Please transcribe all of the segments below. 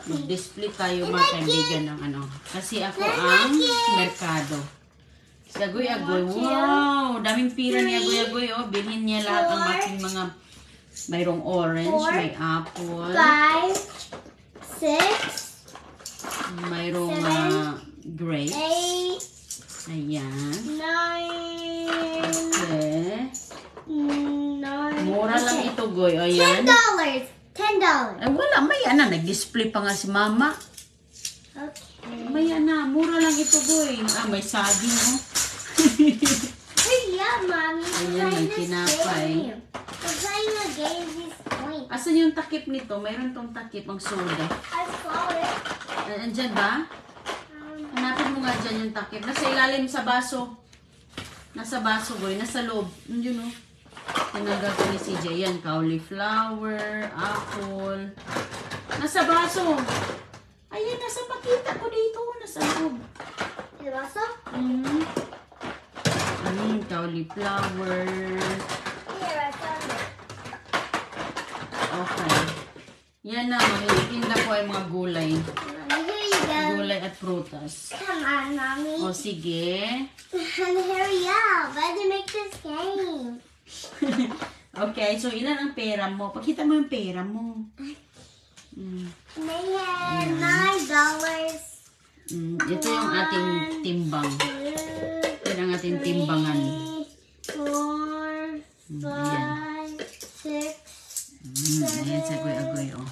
Mag-display tayo mga kaibigan ng ano. Kasi ako ang merkado. Si Agoy-Agoy. Wow! Daming pira ni Agoy-Agoy. Oh. Bilhin niya lahat ang aking mga... Mayroong orange, may apple. 5, 6, mayroong grapes. 8, Ayan. 9, Okay. 9. Mura lang ito, Goy. Ayan. $10. Ay, wala. Maya na. Nag-display pa nga si Mama. Okay. Maya na. Mura lang ito, Goy. Ah, may saging, oh. Yeah, Mommy. Ayan, may tinapay. We're playing a game this point. Asan yung takip nito? Mayroon tong takip, ang soda. I saw it. Andyan ba? Hanapin mo nga dyan yung takip. Nasa ilalim sa baso. Nasa baso, Goy. Nasa loob. Yun, oh. Tinanggal ko ni CJ. Yan, cauliflower, apple. Nasa baso. Ayan, nasa pakita ko dito. Nasa loob. The baso? Cauliflower. Here, I found it. Okay. Yan na, mahihinda ko ay mga gulay. Here you go. Gulay at prutas. Come on, Mommy. O, sige. And hurry up. Let's make this game. Okay, so ilan ang pera mo? Pakita mo yung pera mo. They had $9. Ito yung ating timbang. Yan ang ating timbangan. 4, 5, 6, Ayan sa agoy-agoy, oh.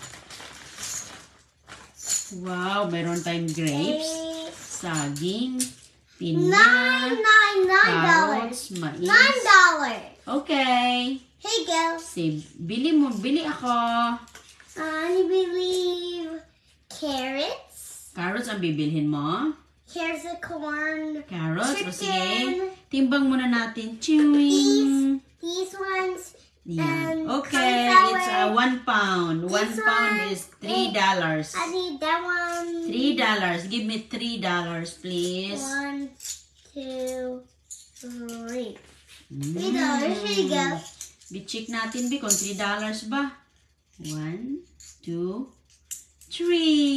Wow, mayroon tayong grapes, 8, saging, 9, pinya, carrots, mais. $9. Okay. Here you go. Bili ako. I believe carrots. Carrots ang bibilhin mo. Here's the corn. Carrots, o sige. Chicken. Timbang muna natin. Chewing. These ones. Yan. And Okay, cauliflower. it's 1 pound. 1 This pound one. is $3. I need that one. $3. Give me $3, please. 1, 2, 3. $3. Here you go. Bi-check natin, Bi, kung $3 ba? 1, 2, 3.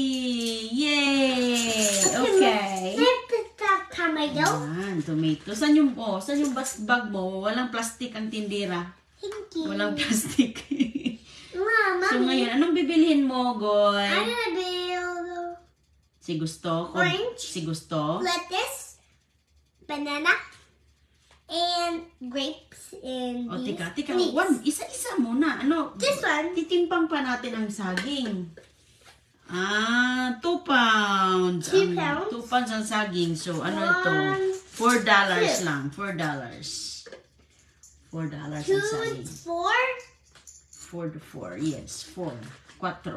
Yay! Okay. Can I put that tomato? Yan, tomato. Saan yung bag mo? Walang plastic ang tindira. Thank you. Walang plastic. Mom, So Mommy. ngayon, anong bibilhin mo, Goy? I'm gonna build Si gusto? Orange. Si gusto? lettuce, banana, and grapes, and O, these. tika. Leeks. Isa-isa muna. Ano? This one. Titimpang pa natin ang saging. 2 pounds. 2 pounds? 2 pounds ang saging. So, ano ito? $4 lang. $4. $4 ang 2 saging. and 4. 4 to 4. Yes, 4. 4.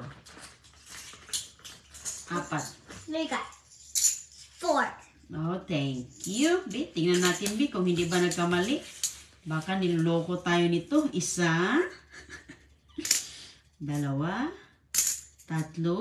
4. There you go. 4. Oh, thank you. Bi, tingnan natin, Bi, kung hindi ba nagkamali. Baka niloloko tayo nito. 1, 2, 3, 4.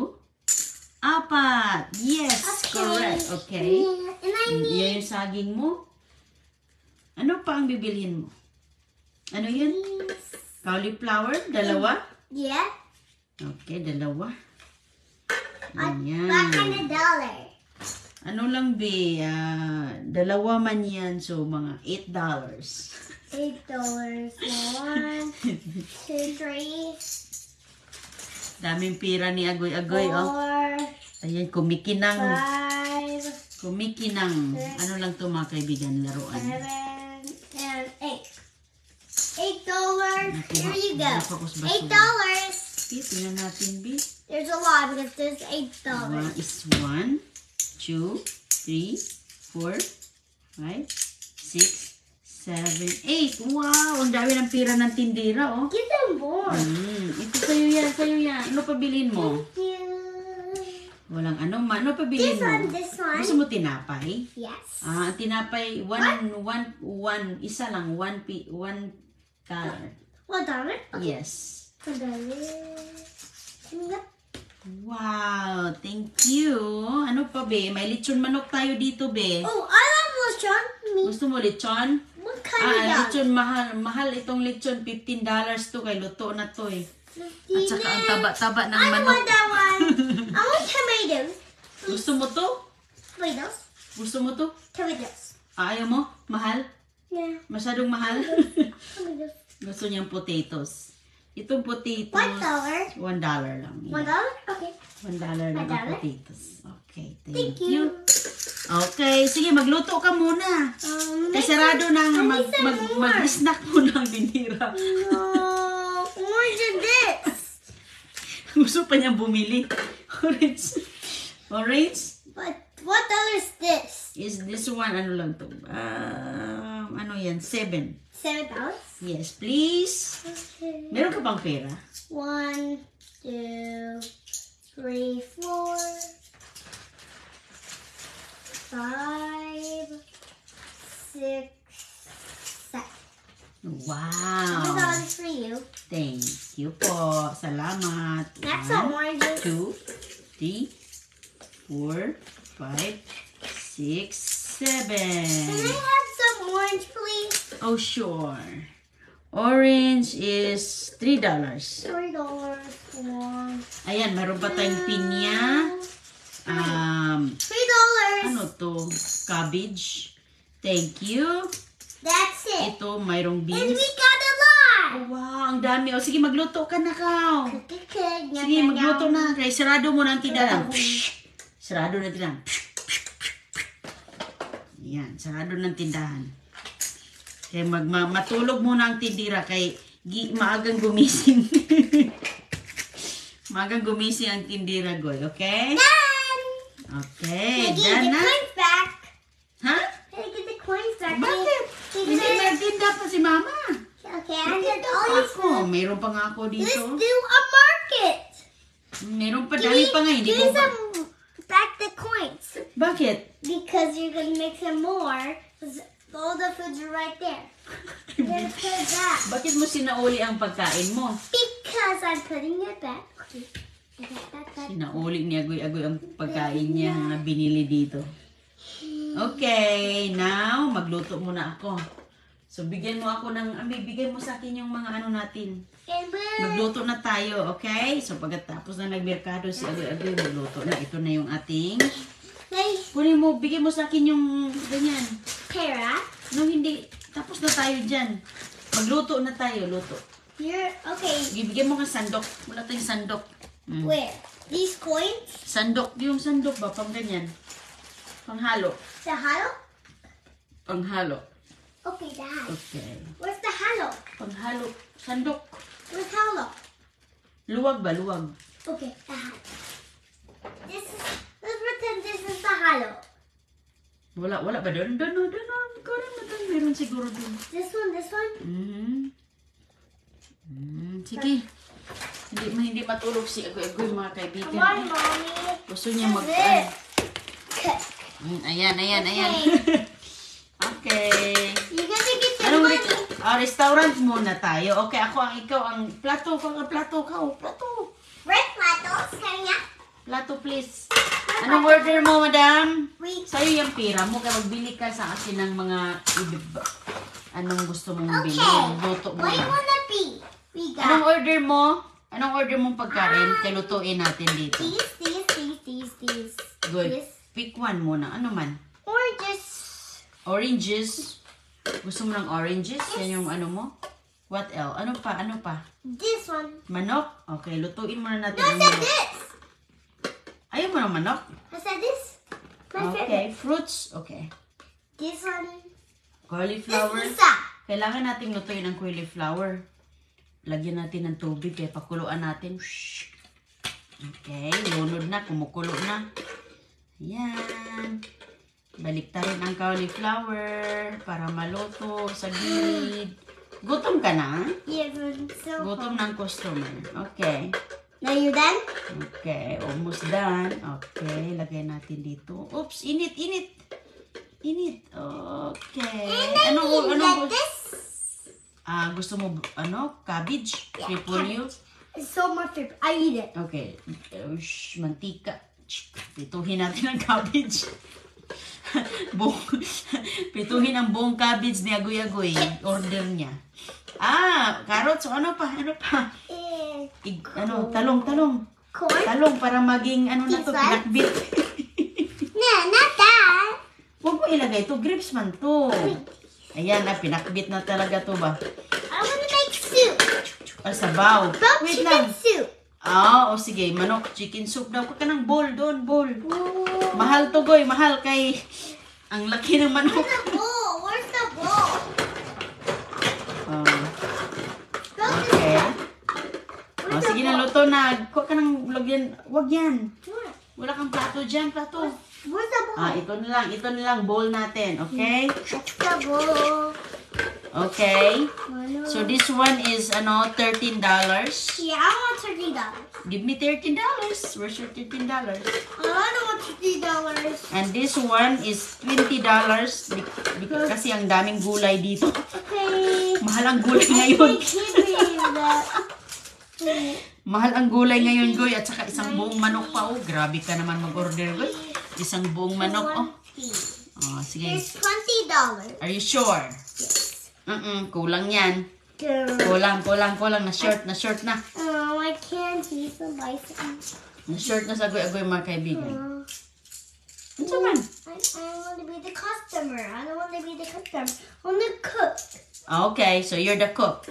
Yes, correct. Okay. And I need Yan yung saging mo. Ano pa ang bibilhin mo? Ano yun? Cauliflower? 2? yeah. Okay, 2. What Ayan. kind of dollar? Ano lang, Bi? 2 man yan. So, mga $8. $8. 1, 2, 3, Daming pira ni Agoy-Agoy, oh. 4, Ayan, kumikinang. 5, Kumikinang. Ano lang to mga kaibigan, laruan. 7, and 8. $8. Here you go. $8. Bi, tingnan natin, Bi. There's a lot because there's $8. Is 1, 2, 3, 4, 5, 6, 7, 8. Wow! Ang dami ng pira ng tindira, oh. Give them more. Ito sa'yo yan, Ano pabilin mo? Thank you. Walang ano man. Ano pabilin mo? This one. Gusto mo tinapay? Yes. Ang tinapay, isa lang, $1. $1? Yes. $1. Coming up. Wow, thank you. Ano pa, Be? May lechon manok tayo dito, Be. Oh, I love lechon. Me. Gusto mo lechon? What kind of dog? Lechon, mahal itong lechon. $15 to, kay luto na to eh. At saka ang taba-taba ng I manok. want that one. I want tomatoes. Gusto mo to? Tomatoes. Gusto mo to? Tomatoes. Ayaw mo? Mahal? Yeah. Masyadong mahal? Tomatoes. Gusto niyang potatoes. Itong potatoes, $1. $1 lang. $1? Okay. $1 lang ang $1? potatoes. Okay, Thank you. Okay, sige, magluto ka muna. Kasi Next sarado na nga, I need some more. mag-snack muna ang dinira. No. Orange and this. Gusto pa niyang bumili. Orange. Orange? But what dollar is this? Is this one, ano lang to? Ano yan? 7. $7. Yes, please. Okay. Meron ka bang pera? 1, 2, 3, 4, 5, 6, 7. Wow. $1 for you. Thank you po. Salamat. That's some 1, oranges. 2, 3, 4, 5, 6, 7. Can I have some orange, please? Oh, sure. Orange is $3. $3. 4. Ayan, meron pa tayong pinya. $3. Ano to? Cabbage. Thank you. That's it. Ito, mayroong And beans. we got a lot. Oh, wow, ang dami. O, sige, magluto ka na, Kao. Good. Sige, magluto na. Kaya sarado mo na ang tindahan. Sarado na ang tindahan. Yan, sarado ng tindahan. Kaya matulog muna ang tindira kay maagang gumising. Maagang gumising ang tindira, Goy. Okay? Done. Okay, Can I get done the na. coins back? Ha? Can I get the coins back? Bakit? Hindi magtinda pa si Mama. Okay, I get Ito all these. ako. Mayroon pa nga ako Let's dito. do a market. Mayroon pa, dami pa nga. Hindi Give ko me pa. some back the coins. Bakit? Because you're going to make some more. 'Cause all the foods are right there. You're going to put it back. Bakit mo sinauli ang pagkain mo? Because I'm putting it back. Okay. Back. Sinauli ni Agoy-Agoy ang pagkain niya na binili dito. Okay, now magluto muna ako. So bigyan mo ako ng, bigyan mo sa akin yung mga ano natin. And we'll Magluto na tayo, okay? So pagkatapos na nagmerkado si Agoy-Agoy, magluto na. Ito na yung ating. Kunin mo, bigyan mo sa akin yung ganyan. Pera. No, hindi. Tapos na tayo dyan. Magluto na tayo, luto. You're okay. Bigyan mo ng sandok. Wala tayong sandok. Where? These coins? Sandok, yung sandok ba? Pang ganyan. Panghalo. The halo? Panghalo. Okay, the halo. Okay. Where's the halo? Panghalo. Sandok. Where's halo? Luwag ba? Luwag. Okay, the halo. Let's pretend this is the halo. Wala ba doon? Doon. Meron siguro doon. This one? Sige. Hindi matulog si Agoy-Agoy, mga kaibigan. Come on, Mommy. Gusto niya mag... This. Cut. Ayan. Okay. You gotta get the Anong money. restaurant muna tayo. Okay, ikaw ang plato. Plato. Red platos, kaya. Plato, please. Anong order mo, madam? Wait. Sa'yo yung pira mo. Kaya magbili ka sa akin ng mga... Anong gusto mong Okay. bilhin? Luto mo What do you na. wanna be? We Anong got order mo? Anong order mong pagkain? Kaya lutuin natin dito. these. Good. This. Pick one muna. Ano man? Oranges. Oranges. Gusto mo ng oranges? Yan yung ano mo? What else? Ano pa? This one. Manok? Okay, lutuin muna natin No, I ang said manok. this. Ayaw mo ng manok? I said this. My Okay, favorite. fruits. Okay. This one. Cauliflower. This isa. Kailangan nating lutuin ang cauliflower. Lagyan natin ng tubig kaya pakuluan natin. Okay, lunod na, kumukulo na. Ayan. Baliktarin ang cauliflower para maluto sa gilid. Gutom ka na? Yes, so Gutom ng customer. Okay. Now you're done? Okay, almost done. Okay, lagay natin dito. Oops, init. Okay. And then you let this. Gusto mo, cabbage? Yeah, Triple you? It's so my favorite. I eat it. Okay. Mantika. Pituhin natin ang cabbage. Pituhin ang buong cabbage ni Agoy-Agoy. Order niya. Carrots. Ano pa? And Talong. corn? Talong para maging ano na to, This one? pinakbit. No, not that. Huwag mo ilagay to, grapes man to. Ayan na, pinakbit na talaga to ba? I want to make soup. Ay, sabaw. About Wait chicken lang. soup. Ah, o sige, manok, chicken soup daw. Huwag ka ng bowl doon, bowl. Ooh. Mahal to, Goy, mahal kay... Ang laki ng manok. Where's the bowl? Where's the bowl? Oh, Go to okay. Where's Oh, the sige na, bowl? luto na. Huwag ka ng lagyan. Huwag yan. Where? Wala kang plato dyan, plato. Where's the bowl? Ah, ito na lang, bowl natin, okay? That's the bowl. Okay. Mano. So this one is, ano, $13. Yeah, I want $30. Give me $13. Where's your $13? I don't want $30. And this one is $20 kasi ang daming gulay dito. Okay. Mahal ang gulay ngayon. Give me that. Mahal ang gulay ngayon, Goy. At saka isang buong manok pa, oh. Grabe ka naman mag-order, Goy. Isang buong manok, oh. Oh, sige. Here's $20. Are you sure? Yes. Kulang yan. Kulang. Na short na. Oh, I can't use the bicycle. Na short na sa agoy-agoy, mga kaibigan. Ano man? I want to be the customer. I don't want to be the customer. I want to cook. Okay, so you're the cook.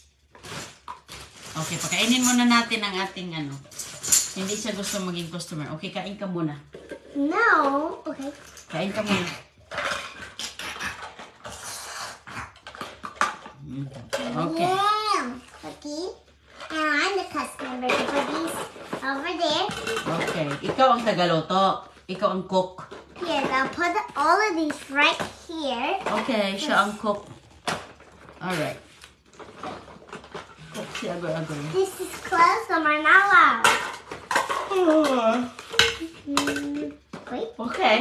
Okay, pakainin muna natin ang ating ano. Hindi siya gusto maging customer. Okay, kain ka muna. No. Okay. Kain ka muna. Okay. Yeah. Okay. And I'm the customer. Put these over there. Okay. Ikaw ang tagaloto. Ikaw ang cook. Yes, I'll put all of these right here. Okay, siya ang cook. Alright. Cook si agoy-agoy. This is closed, so we're not allowed. Wait. Okay.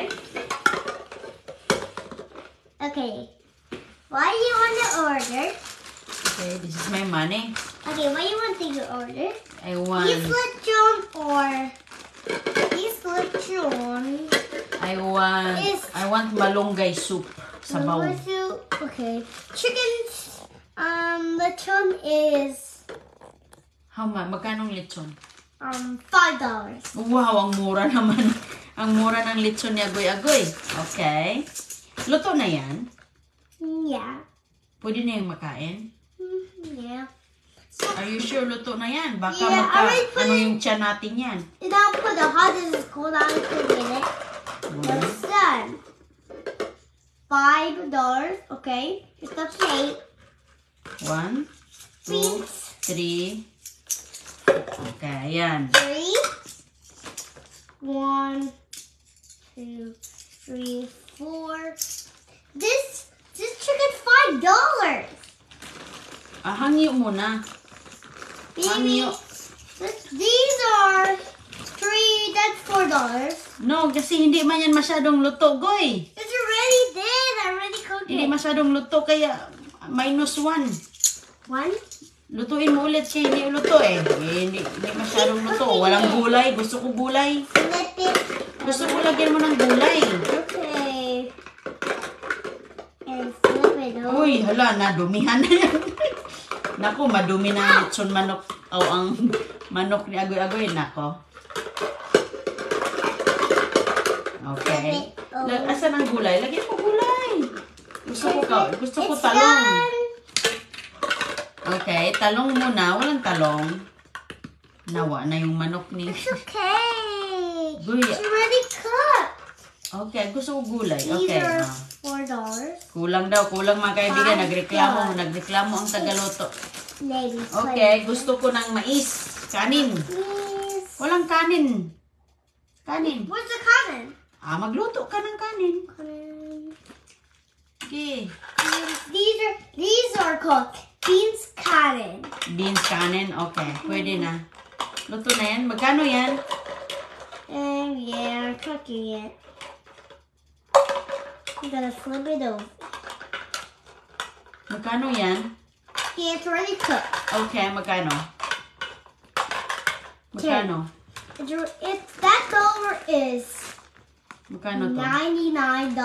Okay. What do you want to order? Okay, this is my money. Okay, what do you want to order? I want... Beef lechon or beef lechon? I want malunggay soup. Sabaw. Mango soup. Okay. Chicken lechon is Magkano ang lechon? $5. Wow, ang mura naman. Ang mura ng lechon ni agoy-agoy. Okay. Luto na yan. Yeah. Pwede na yung makain. Yeah. Are you sure luto na yan? Baka Yeah, I already put ano it- yung tiyan natin yan. And I'll put the hot and cold on to get it. It's done. $5. Okay. It's the plate. 1, 2, 3. Okay, ayan. 3. 1, 2, 3, 4. This chicken $5. Hangyo muna. Baby, Hangyo. these are 3. That's $4. No, kasi hindi man yan masyadong luto, Goy. It's already there. I already cooked Hindi it. masyadong luto, kaya -1. 1. Lutuin mo ulit kaya hindi luto eh. Hindi masyadong luto. Walang gulay. Gusto ko gulay. Flip it. Gusto ko lagyan mo ng gulay. Okay. And flip it over. Uy, hala, nadumihan na yan. Naku, madumi na ang lechon manok. O ang manok ni agoy-agoy. Nako. Okay. Asan ang gulay? Lagyan mo gulay. Gusto ko It's talong. done. Okay, talong muna. Walang talong. Nawa na yung manok ni... It's okay. Guya. It's already cooked. Okay, gusto ko gulay. These Okay. are ah. $4. Kulang daw, kulang mga kaibigan. Nagreklamo ang tagaloto. Maybe. Okay, gusto ko ng mais. Kanin. Please. Walang kanin. Kanin. Where's the kanin? Magluto ka ng kanin. Kanin. Okay. These are called beans kanin. Beans kanin. Okay, pwede na. Luto na yan. Magkano yan? And yeah, I'm cooking it. I'm gonna flip it over. Magkano yan? Yeah, it's already cooked. Okay, magkano? Magkano? That dollar is Magkano to? $99.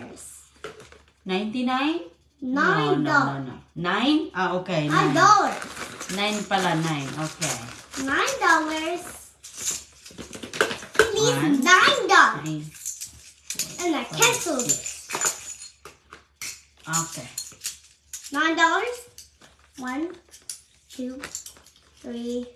99? $9. No. 9? Okay, 9. $9. 9 pala, 9. Okay. $9. These One, $9. 3. And I canceled it. Okay. $9. 1, 2, 3,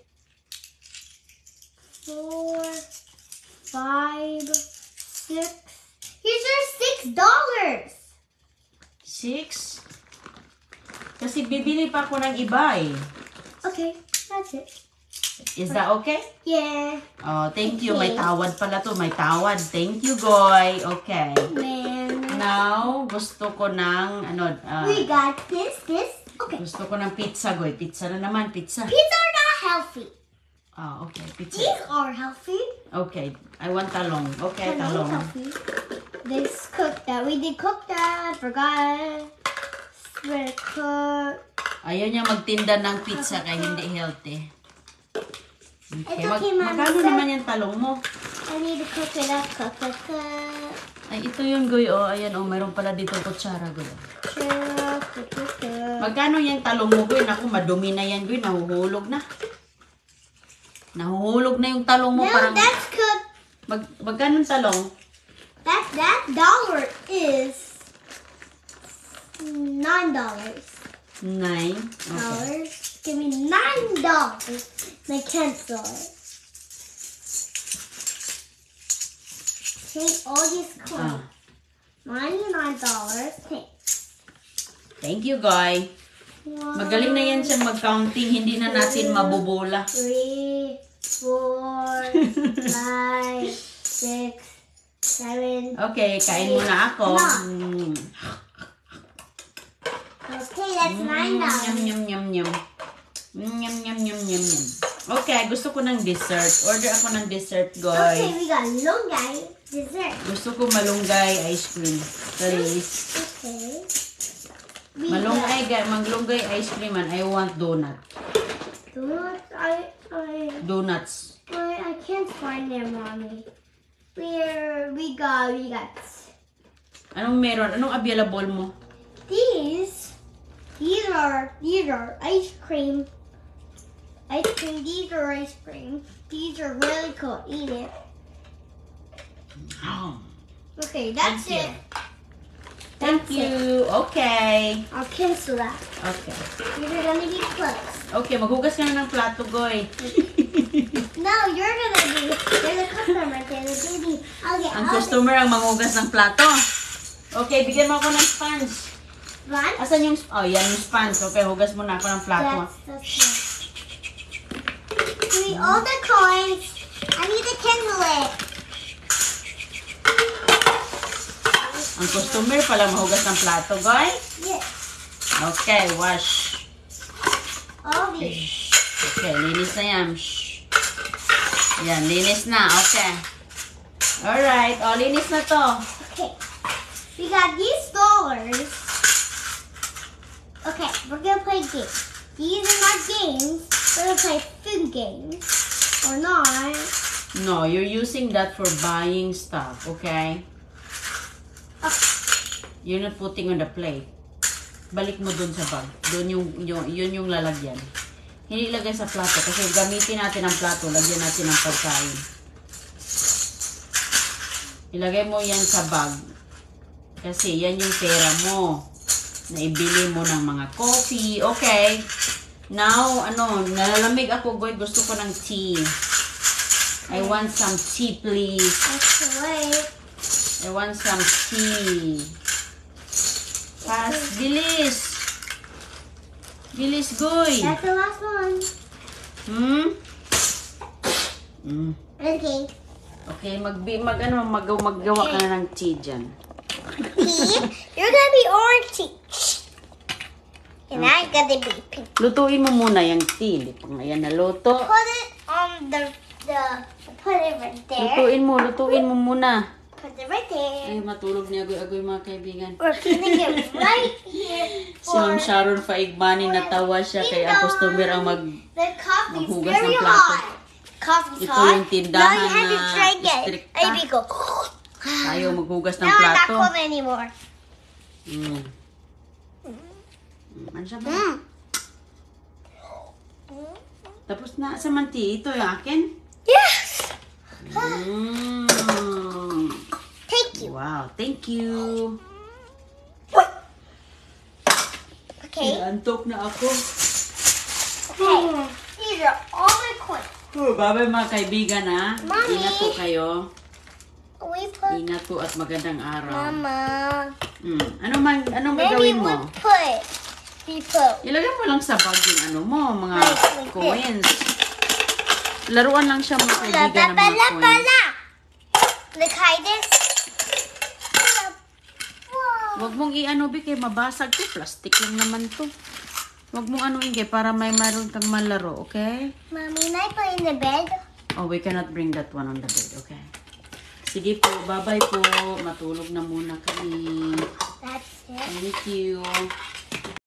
4, 5, 6. Here's your $6. 6. Kasi bibili pa ako ng iba eh. Okay, that's it. Is that okay? Yeah. Oh, thank you. May Okay. tawad pala to. May tawad. Thank you, Goy. Okay. Man. Now, gusto ko ng, We got this. Okay. gusto ko ng pizza, Goy. Pizza na naman, pizza. These are not healthy. Ah, okay, pizza. These are healthy. Okay, I want talong. Okay, They're not talong. healthy. This cook that. We did cook that. Forgot. We're cook. Ayaw niya magtinda ng pizza kaya hindi healthy. Okay, It's okay, Mom. magkano naman yung talong mo? I need to cook it up. Cook. Ay, ito yun, Goy. Oh, ayan, oh, mayroon pala dito kutsara, Goy. Cook. Magkano yung talong mo, Goy? Naku, madumi na yan, Goy. Nahuhulog na. Nahuhulog na yung talong mo. No, Parang, that's cooked. magkano yung talong? That dollar is $9. 9. Okay. Give me $9. And I cancel it. Take all these Ah. coins. $99. Take. Thank you, Goy. Magaling na yan siya mag-counting. Hindi na natin mabobola. 3, 4, 5, 6, 7. Okay, kain muna ako. Mm. Okay, that's $9. Yum, yum, yum, yum. Yum, yum, yum, yum, yum. Okay, gusto ko ng dessert. Order ako ng dessert, Okay, Goy. we got longai dessert. Gusto ko malunggay ice cream. Please. Okay. Maglunggay ice cream and I want donut. Donuts. Donuts. I can't find them, Mommy. We got. Anong meron? Anong available mo? These are ice cream. These are ice cream. These are really cool. Eat it. Okay, that's Thank you. it. Thank That's it. you. Okay. I'll cancel that. Okay. These are gonna be close. Okay, maghugas ka na ng plato, Goy. No, you're gonna be. There's a customer. There's a baby. Okay, Ang customer ang manghugas ng plato. Okay, bigyan mo ako ng sponge. One. Asan yung... Oh, yan yung sponge. Okay, hugas muna ako ng plato. That's one. Give me all the coins. I need to cancel it. Ang customer pala mahugas ng plato, Goy. Yes. Okay, wash. All these. Okay, linis na yan. Shh. Yan, linis na. Okay. Alright, linis na to. Okay. We got these dollars. Okay, we're gonna play games. These are not games. We're gonna play food games. Or not. No, you're using that for buying stuff, okay? You're not putting on the plate. Balik mo dun sa bag. Yun yung lalagyan. Hindi ilagay sa plato kasi gamitin natin ang plato, lagyan natin ng pagkain. Ilagay mo yan sa bag. Kasi yan yung pera mo na ibili mo ng mga coffee. Okay. Now, nalalamig ako, Goy. Gusto ko ng tea. I want some tea, please. Wait. I want some tea. Fast, bilis. Bilis, Goy. That's the last one. Okay. Okay, maggawa ka na ng tea dyan. Tea? You're gonna be orange tea. And I'm gonna be pink. Lutuin mo muna yung tea. Hindi pa nga yan naluto. Put it on put it right there. Lutuin mo muna. Put it right there. Ay, matulog ni Agoy-Agoy mga kaibigan. We're putting it right here. Si Ma'am Sharon Faigmani natawa siya kay ang customer ang The coffee's maghugas very ng plato. hot. Coffee's Ito hot. yung tindahan Now you have to na drink it. istrikta. Maybe go. Tayo maghugas ng Now I'm not plato. cold anymore. Ano siya ba? Tapos na sa manti. Ito yung akin. Yes. Wow, thank you. Okay. Antok na ako. Okay. These are all my coins. Bye-bye mga kaibigan ha. Mommy. Ingat po kayo. We put. Ingat po at magandang araw. Mama. Anong Maybe gagawin we mo? put. We put. Ilagay mo lang sa bag yung ano mo, mga Like coins. Laruan lang siya mga kaibigan ng mga Pala, coins. pala. Look, hide this. Huwag mong i-ano, Bi, kay mabasag to. Plastic lang naman to. Huwag mong anuin, kay para may maroon kang malaro, okay? Mommy, can I play in the bed? Oh, we cannot bring that one on the bed, okay? Sige po, bye-bye po. Matulog na muna kami. That's it. Thank you.